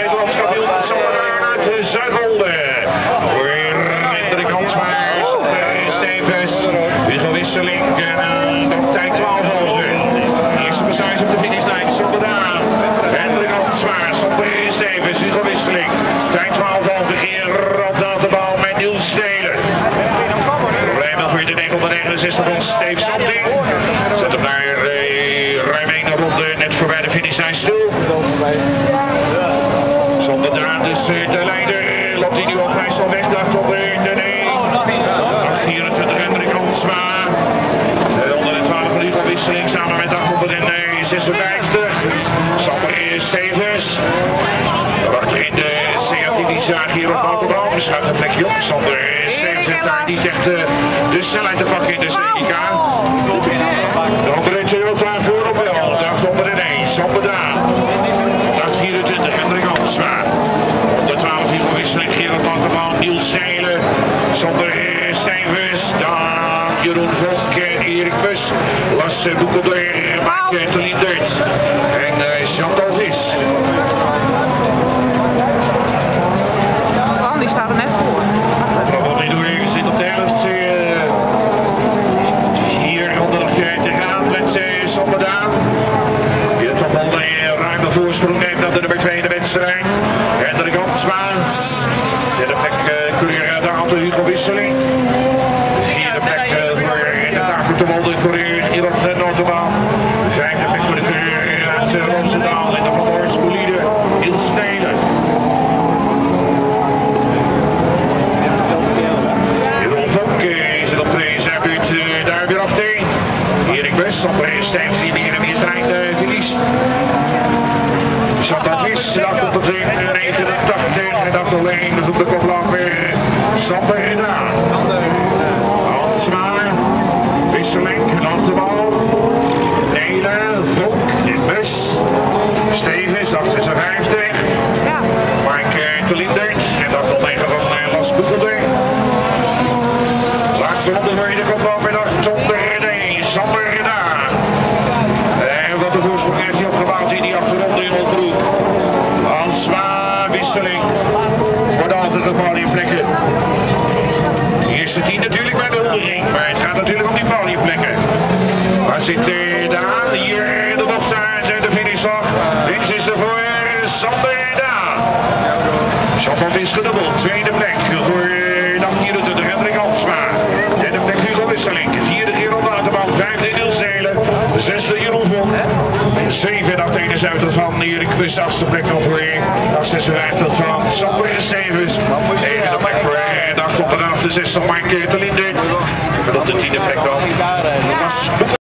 Nederlands kampioen uit Zuidwolde. Voor Hendrik Hansmaers, Stevens, Hugo Wisseling en dan tijd 12 volgen. Eerste passage op de finishlijn, zonder aan. Hendrik Hansmaers, Stevens, Hugo Wisseling. Tijd 12 volgen, Gerard aan de bal met Niels Stelen. Probleem voor de 969 van Steve Santing. Zet hem naar ruim 1 ronde, net voorbij de finishlijn stil. Zonder daar dus de leider loopt hij nu al vrij snel weg. Daarachter de 824 Hendrik Hansma. Onder de 12 minuten wisseling samen met 856. Sander Stevens. Achterin de Seat Ibiza hier op Autobahn. Schuift een plekje op. Sander Stevens heeft daar niet echt de snelheid te pakken in de CDK. De andere Toyota voorop wel. Daaronder de 1. Sander Daan. 824 Hendrik Hansma. 112 Hugo Wisseling, Gerard Autobahn, Niels Zeilen. Sander Stevens. Dan Jeroen Vonk, Erik Bus. Las Boekelder, Mike Telindert. En Chantal Vis. Die staat er net voor. We zitten op de helft. 400 te gaan met Sander Daan. Die het toch al een ruime voorsprong neemt naar de nummer 2 in de wedstrijd. Hendrik Hansma. Derde plek coureur uit de auto Hugo Wisseling. Vierde plek voor de Tafeltewolde coureur Gerard Noordebaan. Vijfde plek voor de coureur uit Roosendaal en de Van Horst bolide Niels Stelen. Jeroen Vonk zit op zijn buurt daar weer af tegen. Erik Bus, Sander Stevens die meer en meer trein verliest. Chantal Vis, dacht op de 89 en dacht alleen de voet de koplamp weer. Sander Daan. Hansma, Wisseling, op de bal. Nelen, Vonk, Bus. Stevens, 856. Ja. Mike Telindert en dacht al tegen van Las Boekelder. Laatste ronde voor je de koplamp weer dacht zonder de Sander Daan. En wat de voorsprong heeft hij opgebouwd in die achterronde in Holbroek. Hansma, Wisseling. Wordt altijd de podiumplekken. De eerste 10 natuurlijk bij de huldiging, maar het gaat natuurlijk om die podiumplekken. Waar zit Daan? Hier in de bocht zijn de finishslag. Links is er voor Sander Daan. Chantal Vis gedubbeld, tweede plek voor dag 24 Hendrik Hansma. Derde plek Hugo Wisseling, vierde Gerard Autobahn, vijfde Niels Zeilen, zesde Jeroen Vonk, 7 en 871 van Erik Bus, achtste plek dan voor 856 van Sander Stevens, negende plek voor de 868 Mike Telindert en op de 10e plek dan